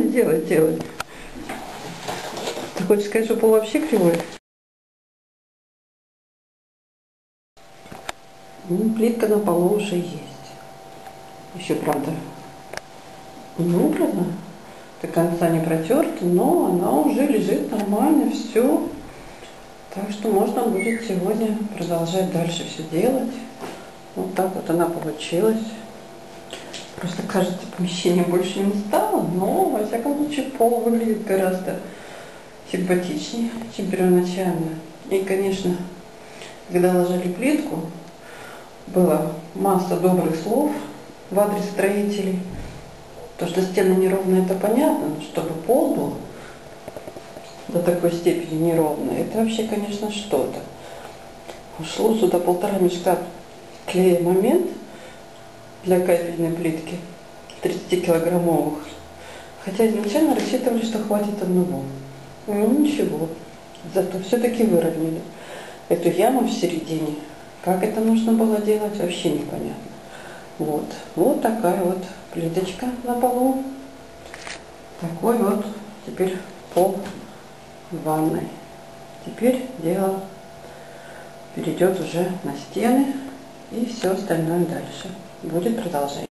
делать. Ты хочешь сказать, что пол вообще кривой? Ну, плитка на полу уже есть. Еще, правда, не убрана. До конца не протерта, но она уже лежит нормально, все. Так что можно будет сегодня продолжать дальше все делать. Вот так вот она получилась. Просто, кажется, помещение больше не стало, но, во всяком случае, пол выглядит гораздо симпатичнее, чем первоначально. И, конечно, когда ложили плитку, была масса добрых слов в адрес строителей. То, что стены неровные, это понятно, но чтобы пол был до такой степени неровный, это вообще, конечно, что-то. Ушло сюда 1,5 мешка клея «Момент» для кафельной плитки 30-килограммовых. Хотя изначально рассчитывали, что хватит одного. Ну ничего, зато все-таки выровняли эту яму в середине. Как это нужно было делать, вообще непонятно. Вот такая вот плиточка на полу. Такой вот теперь пол в ванной. Теперь дело перейдет уже на стены и все остальное дальше. Будет продолжение.